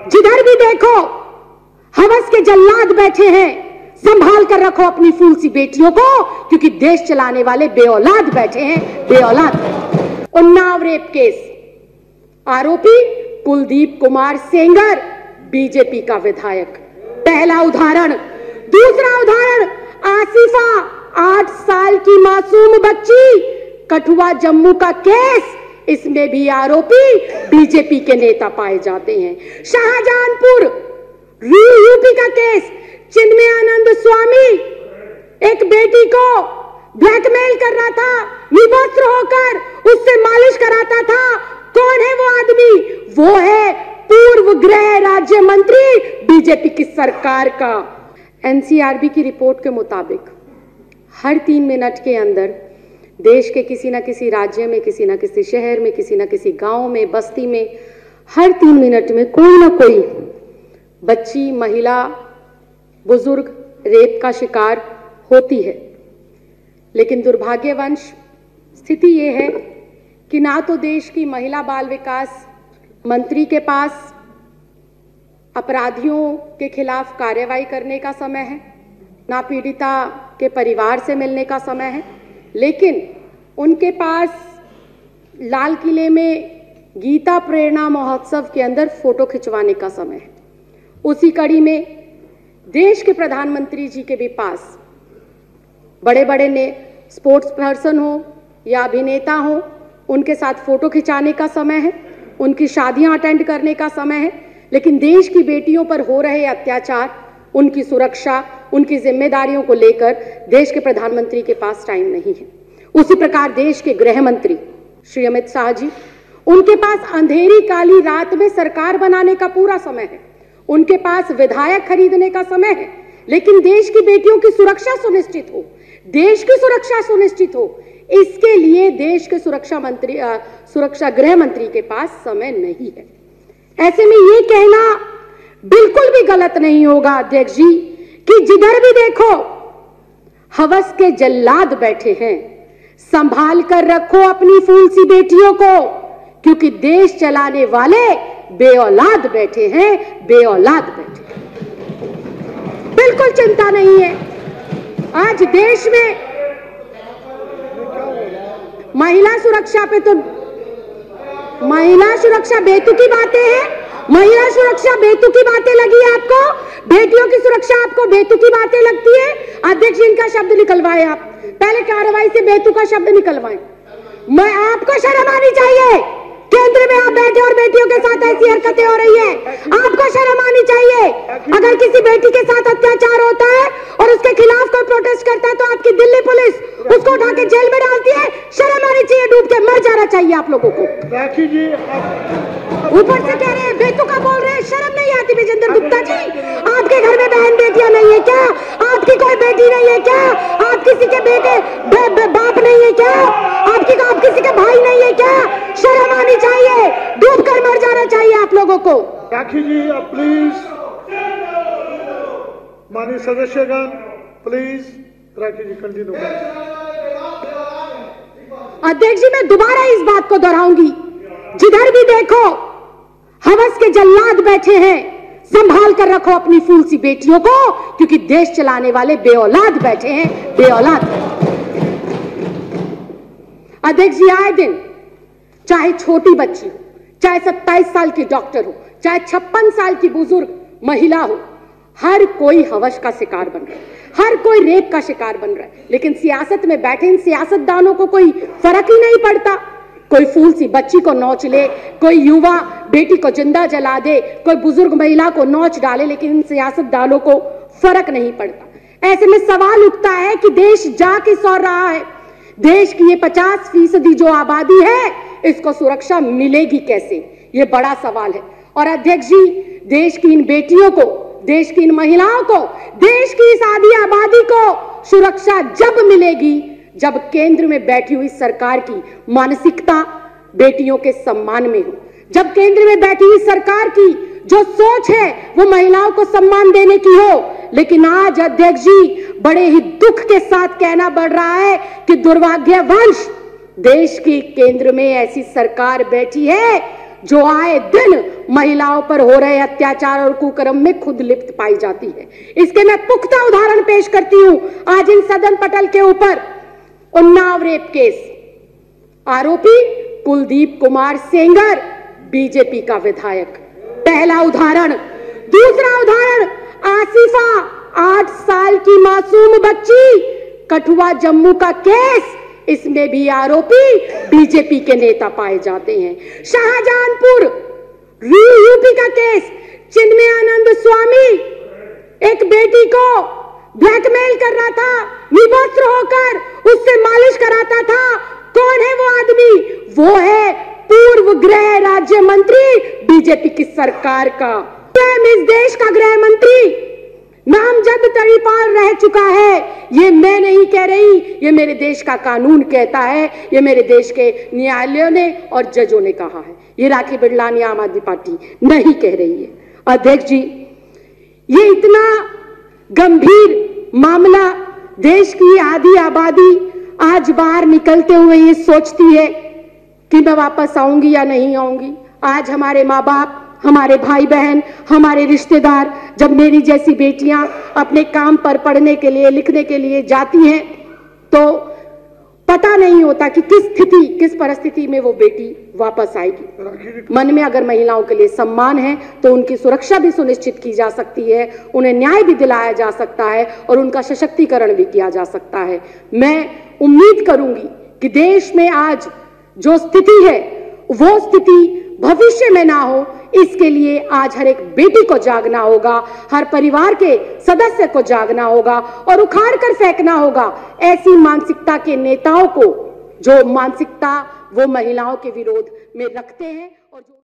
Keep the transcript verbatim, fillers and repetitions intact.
जिधर भी देखो हवस के जल्लाद बैठे हैं, संभाल कर रखो अपनी फूल सी बेटियों को, क्योंकि देश चलाने वाले बेऔलाद बैठे हैं, बेऔलाद। उन्नाव रेप केस, आरोपी कुलदीप कुमार सेंगर, बीजेपी का विधायक, पहला उदाहरण। दूसरा उदाहरण, आसिफा, आठ साल की मासूम बच्ची, कठुआ जम्मू का केस, इसमें भी आरोपी बीजेपी के नेता पाए जाते हैं। शाहजहांपुर यूपी का केस, चिन्मयानंद स्वामी एक बेटी को ब्लैकमेल कर रहा था, निवस्त्र होकर उससे मालिश कराता था। कौन है वो आदमी? वो है पूर्व गृह राज्य मंत्री बीजेपी की सरकार का। एनसीआरबी की रिपोर्ट के मुताबिक हर तीन मिनट के अंदर देश के किसी न किसी राज्य में, किसी न किसी शहर में, किसी न किसी गांव में, बस्ती में, हर तीन मिनट में कोई ना कोई बच्ची, महिला, बुजुर्ग रेप का शिकार होती है। लेकिन दुर्भाग्यवश स्थिति ये है कि ना तो देश की महिला बाल विकास मंत्री के पास अपराधियों के खिलाफ कार्रवाई करने का समय है, ना पीड़िता के परिवार से मिलने का समय है, लेकिन उनके पास लाल किले में गीता प्रेरणा महोत्सव के अंदर फोटो खिंचवाने का समय है। उसी कड़ी में देश के प्रधानमंत्री जी के भी पास बड़े बड़े ने स्पोर्ट्स पर्सन हो या अभिनेता हो, उनके साथ फोटो खिंचाने का समय है, उनकी शादियां अटेंड करने का समय है, लेकिन देश की बेटियों पर हो रहे अत्याचार, उनकी सुरक्षा, उनकी जिम्मेदारियों को लेकर देश के प्रधानमंत्री के पास टाइम नहीं है। उसी प्रकार देश के गृह मंत्री श्री अमित शाह जी, उनके पास अंधेरी काली रात में सरकार बनाने का पूरा समय है, उनके पास विधायक खरीदने का समय है, लेकिन देश की बेटियों की सुरक्षा सुनिश्चित हो, देश की सुरक्षा सुनिश्चित हो, इसके लिए देश के सुरक्षा मंत्री आ, सुरक्षा गृह मंत्री के पास समय नहीं है। ऐसे में ये कहना बिल्कुल भी गलत नहीं होगा अध्यक्ष जी कि जिधर भी देखो हवस के जल्लाद बैठे हैं, संभाल कर रखो अपनी फूल सी बेटियों को, क्योंकि देश चलाने वाले बेऔलाद बैठे हैं, बेऔलाद बैठे हैं। बिल्कुल चिंता नहीं है। आज देश में महिला सुरक्षा पे तो महिला सुरक्षा बेतुकी बातें हैं, महिला सुरक्षा बेतुकी बातें लगी आपको, बेटियों की सुरक्षा आपको बेतुकी बातें लगती है। अध्यक्ष इनका शब्द निकलवाए, आप पहले कार्रवाई से बेतुका शब्द निकलवाएं। मैं आपको शर्म आनी चाहिए, केंद्र में आप बैठे और बेटियों के साथ ऐसी हरकतें हो रही है, आपको शर्म आनी चाहिए। अगर किसी बेटी के साथ अत्याचार होता है और उसके खिलाफ कोई प्रोटेस्ट करता है तो आपकी दिल्ली पुलिस उसको उठा के जेल में डालती है, शर्म आनी चाहिए, डूब के मर जाना चाहिए आप लोगों को। राखी जी ऊपर से कह रहे हैं बेतुका बोल रहे हैं, शर्म नहीं आती विजेंद्र गुप्ता जी? आपके घर में बहन बेटियां नहीं है क्या? आपकी कोई बेटी नहीं है क्या? आप किसी के बेटे बे, बे, बाप नहीं है क्या? आपकी आप किसी के भाई नहीं है क्या? शर्म आनी चाहिए, डूब कर मर जाना चाहिए आप लोगों को। राखी जी प्लीज, माननीय सदस्यगण प्लीज, राखी जी कंटिन्यू करें। अध्यक्ष जी मैं दोबारा इस बात को दोहराऊंगी, जिधर भी देखो हवस के जल्लाद बैठे हैं, संभाल कर रखो अपनी फूल सी बेटियों को, क्योंकि देश चलाने वाले बेऔलाद बैठे हैं, बेऔलाद। अध्यक्ष जी आए दिन चाहे छोटी बच्ची हो, चाहे सत्ताईस साल की डॉक्टर हो, चाहे छप्पन साल की बुजुर्ग महिला हो, हर कोई हवस का शिकार बन रहा है, हर कोई रेप का शिकार बन रहा है। लेकिन सियासत में बैठे इन सियासतदानों को कोई फर्क ही नहीं पड़ता। कोई फूल सी बच्ची को नोच ले, कोई युवा बेटी को जिंदा जला दे, कोई बुजुर्ग महिला को नोच डाले, लेकिन इन सियासतदानों को फर्क नहीं पड़ता। ऐसे में सवाल उठता है कि देश जा किस ओर रहा है? देश की ये पचास फीसदी जो आबादी है, इसको सुरक्षा मिलेगी कैसे? ये बड़ा सवाल है। और अध्यक्ष जी देश की इन बेटियों को, देश की इन महिलाओं को, देश की इस आधी आबादी को सुरक्षा जब मिलेगी जब केंद्र में बैठी हुई सरकार की मानसिकता बेटियों के सम्मान में हो, जब केंद्र में बैठी हुई सरकार की जो सोच है वो महिलाओं को सम्मान देने की हो। लेकिन आज अध्यक्ष जी बड़े ही दुख के साथ कहना पड़ रहा है कि दुर्भाग्यवश देश के केंद्र में ऐसी सरकार बैठी है जो आए दिन महिलाओं पर हो रहे अत्याचार और कुकर्म में खुद लिप्त पाई जाती है। इसके मैं पुख्ता उदाहरण पेश करती हूं। आज इन सदन पटल के ऊपर उन्नाव रेप केस, आरोपी कुलदीप कुमार सेंगर, बीजेपी का विधायक, पहला उदाहरण। दूसरा उदाहरण आसिफा, आठ साल की मासूम बच्ची, कठुआ जम्मू का केस, इसमें भी आरोपी बीजेपी के नेता पाए जाते हैं। शाहजहांपुर यूपी का केस, चिन्मय आनंद स्वामी एक बेटी को ब्लैकमेल कर रहा था, निवस्त्र होकर उससे मालिश कराता था। कौन है वो आदमी? वो है पूर्व गृह राज्य मंत्री बीजेपी की सरकार का, स्वयं इस देश का गृह मंत्री नामजद तड़ीपार रह चुका है। ये मैं नहीं कह रही, ये मेरे देश का कानून कहता है, ये मेरे देश के न्यायालयों ने और जजों ने कहा है। ये राखी बिड़लानी आम आदमी पार्टी नहीं कह रही है। अध्यक्ष जी, ये इतना गंभीर मामला, देश की आधी आबादी आज बाहर निकलते हुए ये सोचती है कि मैं वापस आऊंगी या नहीं आऊंगी। आज हमारे माँ बाप, हमारे भाई बहन, हमारे रिश्तेदार, जब मेरी जैसी बेटियां अपने काम पर पढ़ने के लिए, लिखने के लिए जाती हैं, तो पता नहीं होता कि किस स्थिति, किस परिस्थिति में वो बेटी वापस आएगी। मन में अगर महिलाओं के लिए सम्मान है तो उनकी सुरक्षा भी सुनिश्चित की जा सकती है, उन्हें न्याय भी दिलाया जा सकता है और उनका सशक्तिकरण भी किया जा सकता है। मैं उम्मीद करूंगी कि देश में आज जो स्थिति है वो स्थिति भविष्य में ना हो, इसके लिए आज हर एक बेटी को जागना होगा, हर परिवार के सदस्य को जागना होगा और उखाड़ कर फेंकना होगा ऐसी मानसिकता के नेताओं को जो मानसिकता वो महिलाओं के विरोध में रखते हैं और जो